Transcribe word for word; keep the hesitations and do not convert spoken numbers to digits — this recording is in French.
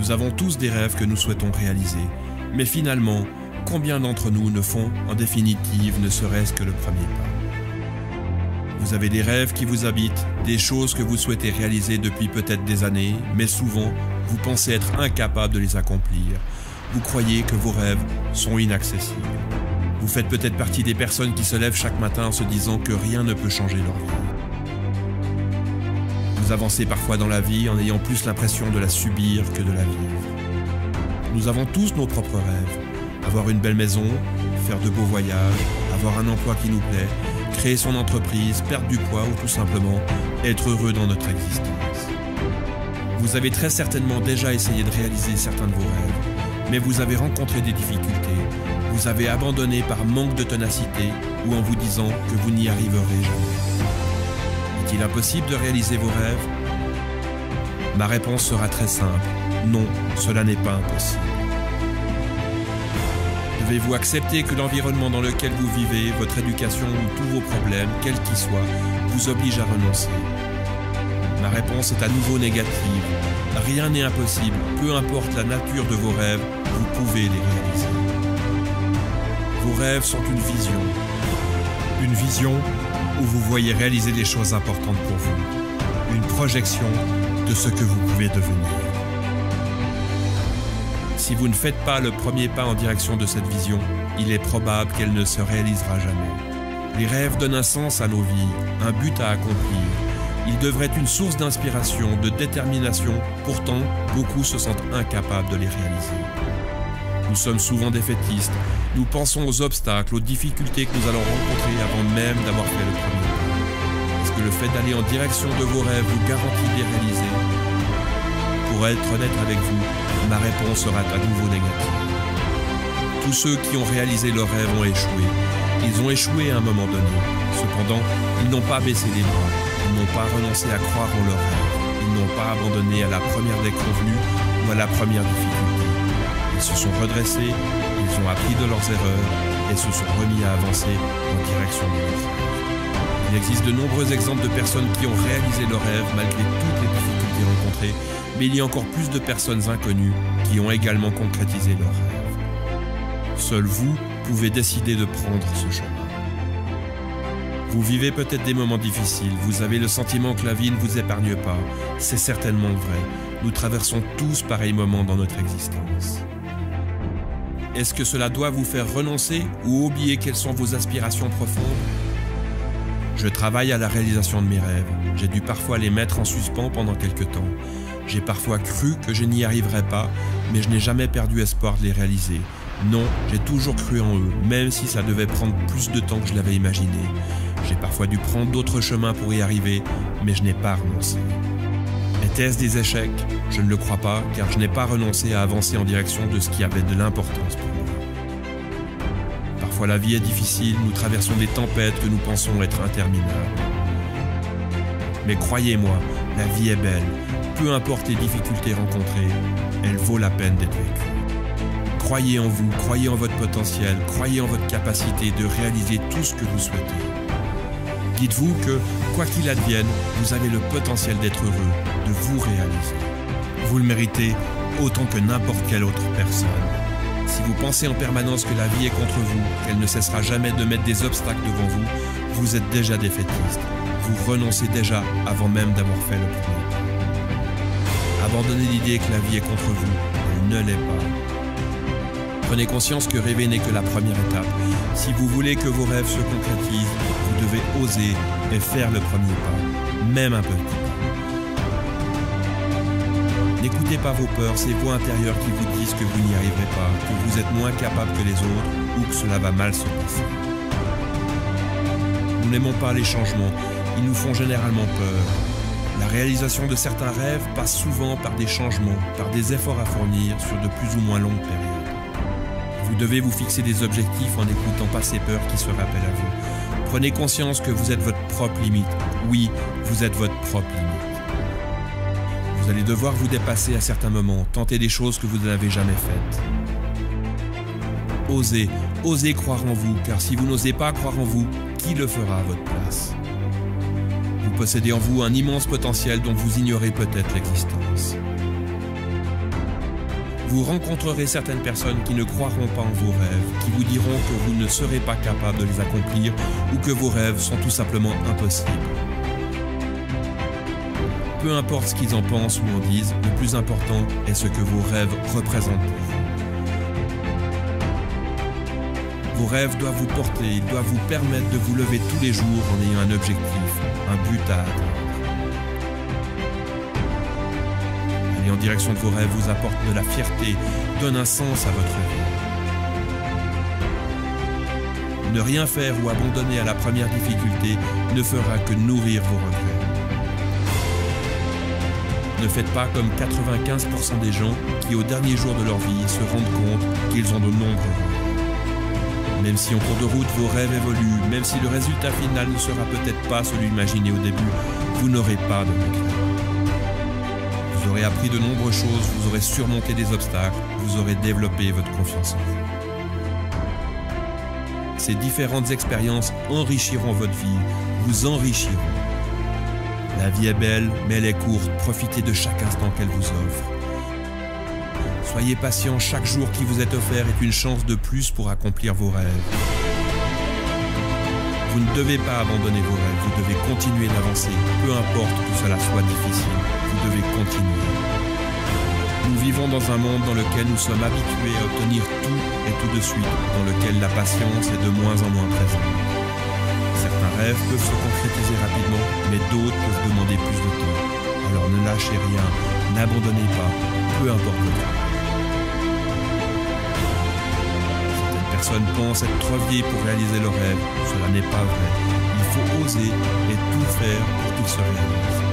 Nous avons tous des rêves que nous souhaitons réaliser, mais finalement, combien d'entre nous ne font, en définitive, ne serait-ce que le premier pas? Vous avez des rêves qui vous habitent, des choses que vous souhaitez réaliser depuis peut-être des années, mais souvent, vous pensez être incapable de les accomplir. Vous croyez que vos rêves sont inaccessibles. Vous faites peut-être partie des personnes qui se lèvent chaque matin en se disant que rien ne peut changer leur vie. Vous avancez parfois dans la vie en ayant plus l'impression de la subir que de la vivre. Nous avons tous nos propres rêves. Avoir une belle maison, faire de beaux voyages, avoir un emploi qui nous plaît, créer son entreprise, perdre du poids ou tout simplement être heureux dans notre existence. Vous avez très certainement déjà essayé de réaliser certains de vos rêves, mais vous avez rencontré des difficultés, vous avez abandonné par manque de ténacité ou en vous disant que vous n'y arriverez jamais. Est-il impossible de réaliser vos rêves? Ma réponse sera très simple, non, cela n'est pas impossible. Devez-vous accepter que l'environnement dans lequel vous vivez, votre éducation ou tous vos problèmes, quels qu'ils soient, vous oblige à renoncer? Ma réponse est à nouveau négative. Rien n'est impossible, peu importe la nature de vos rêves, vous pouvez les réaliser. Vos rêves sont une vision. Une vision où vous voyez réaliser des choses importantes pour vous. Une projection de ce que vous pouvez devenir. Si vous ne faites pas le premier pas en direction de cette vision, il est probable qu'elle ne se réalisera jamais. Les rêves donnent un sens à nos vies, un but à accomplir. Ils devraient être une source d'inspiration, de détermination, pourtant, beaucoup se sentent incapables de les réaliser. Nous sommes souvent défaitistes, nous pensons aux obstacles, aux difficultés que nous allons rencontrer avant même d'avoir fait le premier pas. Est-ce que le fait d'aller en direction de vos rêves vous garantit de les réaliser? Pour être honnête avec vous, ma réponse sera à nouveau négative. Tous ceux qui ont réalisé leurs rêves ont échoué. Ils ont échoué à un moment donné. Cependant, ils n'ont pas baissé les bras. Ils n'ont pas renoncé à croire en leurs rêves. Ils n'ont pas abandonné à la première déconvenue ou à la première difficulté. Ils se sont redressés, ils ont appris de leurs erreurs et se sont remis à avancer en direction de leurs rêves. Il existe de nombreux exemples de personnes qui ont réalisé leurs rêves malgré toutes les difficultés rencontrées, mais il y a encore plus de personnes inconnues qui ont également concrétisé leurs rêves. Seul vous pouvez décider de prendre ce chemin. Vous vivez peut-être des moments difficiles, vous avez le sentiment que la vie ne vous épargne pas. C'est certainement vrai. Nous traversons tous pareils moments dans notre existence. Est-ce que cela doit vous faire renoncer ou oublier quelles sont vos aspirations profondes? Je travaille à la réalisation de mes rêves. J'ai dû parfois les mettre en suspens pendant quelque temps. J'ai parfois cru que je n'y arriverais pas, mais je n'ai jamais perdu espoir de les réaliser. Non, j'ai toujours cru en eux, même si ça devait prendre plus de temps que je l'avais imaginé. J'ai parfois dû prendre d'autres chemins pour y arriver, mais je n'ai pas renoncé. Était-ce des échecs? Je ne le crois pas, car je n'ai pas renoncé à avancer en direction de ce qui avait de l'importance pour moi. Parfois la vie est difficile, nous traversons des tempêtes que nous pensons être interminables. Mais croyez-moi, la vie est belle. Peu importe les difficultés rencontrées, elle vaut la peine d'être vécue. Croyez en vous, croyez en votre potentiel, croyez en votre capacité de réaliser tout ce que vous souhaitez. Dites-vous que, quoi qu'il advienne, vous avez le potentiel d'être heureux, de vous réaliser. Vous le méritez autant que n'importe quelle autre personne. Si vous pensez en permanence que la vie est contre vous, qu'elle ne cessera jamais de mettre des obstacles devant vous, vous êtes déjà défaitiste. Vous renoncez déjà avant même d'avoir fait le premier pas. Abandonnez l'idée que la vie est contre vous, elle ne l'est pas. Prenez conscience que rêver n'est que la première étape. Si vous voulez que vos rêves se concrétisent, vous devez oser et faire le premier pas, même un petit pas. N'écoutez pas vos peurs, ces voix intérieures qui vous disent que vous n'y arriverez pas, que vous êtes moins capable que les autres ou que cela va mal se passer. Nous n'aimons pas les changements, ils nous font généralement peur. La réalisation de certains rêves passe souvent par des changements, par des efforts à fournir sur de plus ou moins longues périodes. Vous devez vous fixer des objectifs en n'écoutant pas ces peurs qui se rappellent à vous. Prenez conscience que vous êtes votre propre limite. Oui, vous êtes votre propre limite. Vous allez devoir vous dépasser à certains moments, tenter des choses que vous n'avez jamais faites. Osez, osez croire en vous, car si vous n'osez pas croire en vous, qui le fera à votre place? Vous possédez en vous un immense potentiel dont vous ignorez peut-être l'existence. Vous rencontrerez certaines personnes qui ne croiront pas en vos rêves, qui vous diront que vous ne serez pas capable de les accomplir ou que vos rêves sont tout simplement impossibles. Peu importe ce qu'ils en pensent ou en disent, le plus important est ce que vos rêves représentent pour vous. Vos rêves doivent vous porter, ils doivent vous permettre de vous lever tous les jours en ayant un objectif, un but à atteindre. Aller en direction de vos rêves vous apporte de la fierté, donne un sens à votre vie. Ne rien faire ou abandonner à la première difficulté ne fera que nourrir vos regrets. Ne faites pas comme quatre-vingt-quinze pour cent des gens qui, au dernier jour de leur vie, se rendent compte qu'ils ont de nombreux rêves. Même si en cours de route vos rêves évoluent, même si le résultat final ne sera peut-être pas celui imaginé au début, vous n'aurez pas de regrets. Vous aurez appris de nombreuses choses, vous aurez surmonté des obstacles, vous aurez développé votre confiance en vous. Ces différentes expériences enrichiront votre vie, vous enrichiront. La vie est belle, mais elle est courte, profitez de chaque instant qu'elle vous offre. Soyez patient, chaque jour qui vous est offert est une chance de plus pour accomplir vos rêves. Vous ne devez pas abandonner vos rêves, vous devez continuer d'avancer, peu importe que cela soit difficile, vous devez continuer. Nous vivons dans un monde dans lequel nous sommes habitués à obtenir tout et tout de suite, dans lequel la patience est de moins en moins présente. Certains rêves peuvent se concrétiser rapidement, mais d'autres peuvent demander plus de temps. Alors ne lâchez rien, n'abandonnez pas, peu importe le temps. Certaines personnes pensent être trop vieilles pour réaliser leurs rêves. Cela n'est pas vrai. Il faut oser et tout faire pour qu'ils se réalisent.